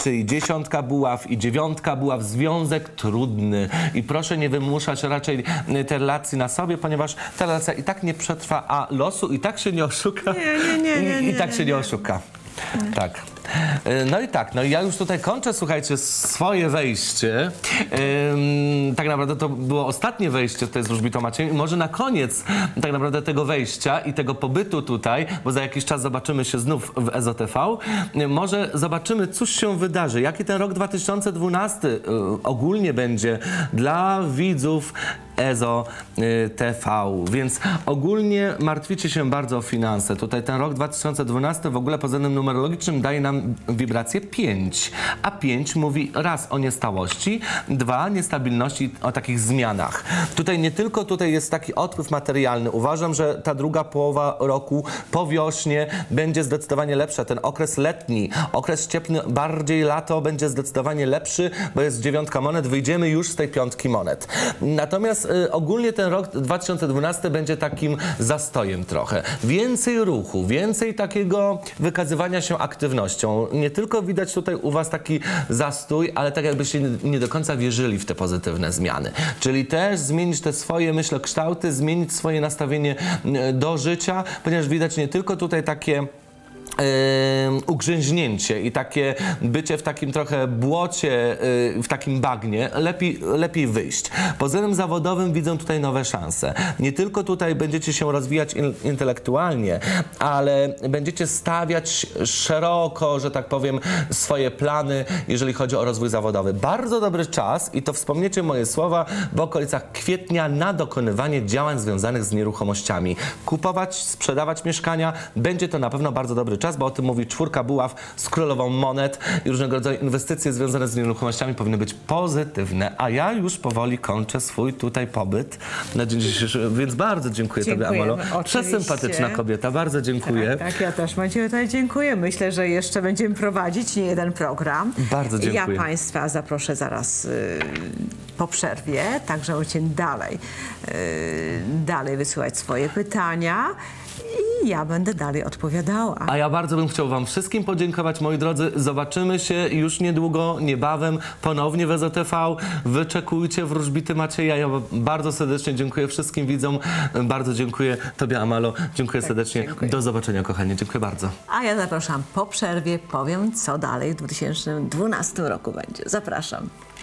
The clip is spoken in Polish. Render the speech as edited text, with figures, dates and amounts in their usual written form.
czyli 10 buław i 9 buław, związek trudny. I proszę nie wymuszać raczej tej relacji na sobie, ponieważ ta relacja i tak nie przetrwa, a losu i tak się nie oszuka. I tak się nie oszuka. Tak. No i tak, no i ja już tutaj kończę, słuchajcie, swoje wejście. Tak naprawdę to było ostatnie wejście tutaj z wróżbitą Maciejem i może na koniec tak naprawdę tego wejścia i tego pobytu tutaj, bo za jakiś czas zobaczymy się znów w EZO-TV, może zobaczymy, cóż się wydarzy, jaki ten rok 2012 ogólnie będzie dla widzów EZO-TV, więc ogólnie martwicie się bardzo o finanse. Tutaj ten rok 2012 w ogóle pod względem numerologicznym daje nam wibrację 5, a 5 mówi raz o niestałości, 2 niestabilności, o takich zmianach. Tutaj nie tylko jest taki odpływ materialny. Uważam, że ta druga połowa roku po wiośnie będzie zdecydowanie lepsza. Ten okres letni, okres cieplny, bardziej lato będzie zdecydowanie lepszy, bo jest 9 monet, wyjdziemy już z tej 5 monet. Natomiast ogólnie ten rok 2012 będzie takim zastojem trochę. Więcej ruchu, więcej takiego wykazywania się aktywnością. Nie tylko widać tutaj u was taki zastój, ale tak jakbyście nie do końca wierzyli w te pozytywne zmiany. Czyli też zmienić te swoje, myślę, kształty, zmienić swoje nastawienie do życia, ponieważ widać nie tylko tutaj takie ugrzęźnięcie i takie bycie w takim trochę błocie, w takim bagnie, lepiej wyjść. Pod względem zawodowym widzę tutaj nowe szanse. Nie tylko tutaj będziecie się rozwijać intelektualnie, ale będziecie stawiać szeroko, że tak powiem, swoje plany, jeżeli chodzi o rozwój zawodowy. Bardzo dobry czas i to wspomniecie moje słowa w okolicach kwietnia na dokonywanie działań związanych z nieruchomościami. Kupować, sprzedawać mieszkania, będzie to na pewno bardzo dobry czas, bo o tym mówi 4 buław z królową monet i różnego rodzaju inwestycje związane z nieruchomościami powinny być pozytywne. A ja już powoli kończę swój tutaj pobyt na dzień dzisiejszy, więc bardzo dziękuję Tobie, Amalo. Przesympatyczna kobieta, bardzo dziękuję. Tak, ja też Maciej tutaj dziękuję. Myślę, że jeszcze będziemy prowadzić nie jeden program. Bardzo dziękuję. Ja Państwa zaproszę zaraz po przerwie, tak że będziecie dalej wysyłać swoje pytania. I ja będę dalej odpowiadała. A ja bardzo bym chciał wam wszystkim podziękować, moi drodzy. Zobaczymy się już niedługo, niebawem, ponownie w EZO-TV. Wyczekujcie wróżbity Macieja. Ja bardzo serdecznie dziękuję wszystkim widzom. Bardzo dziękuję Tobie, Amalo. Dziękuję serdecznie. Dziękuję. Do zobaczenia, kochani. Dziękuję bardzo. A ja zapraszam po przerwie. Powiem, co dalej w 2012 roku będzie. Zapraszam.